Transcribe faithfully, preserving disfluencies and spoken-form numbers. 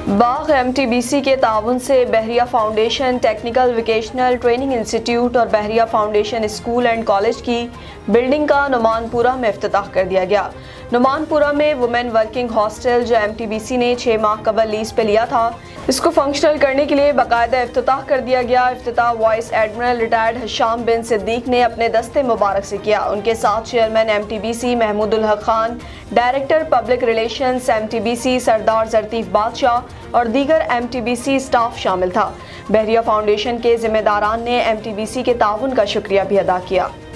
बाग M T B C के ताउन से Bahria foundation technical vocational training institute और Bahria foundation school and college की बिल्डिंग का नुमानपुरा में इफ्तिताह कर दिया गया। नुमानपुरा में वुमेन वर्किंग हॉस्टल जो एम टी बी सी ने छः माह कबल लीज पे लिया था, इसको फंक्शनल करने के लिए बाकायदा इफ्तिताह कर दिया गया। इफ्तिताह vice admiral retired Hasham bin Siddique ने अपने दस्ते मुबारक से किया। उनके साथ chairman M T B C Mahmoodul Haq Khan, director public relations M T B C Sardar Zartif Badshah और दीगर M T B C staff शामिल था। बहरिया फाउंडेशन के जिम्मेदारान ने एम टी बी सी के ताउन का शुक्रिया भी अदा किया।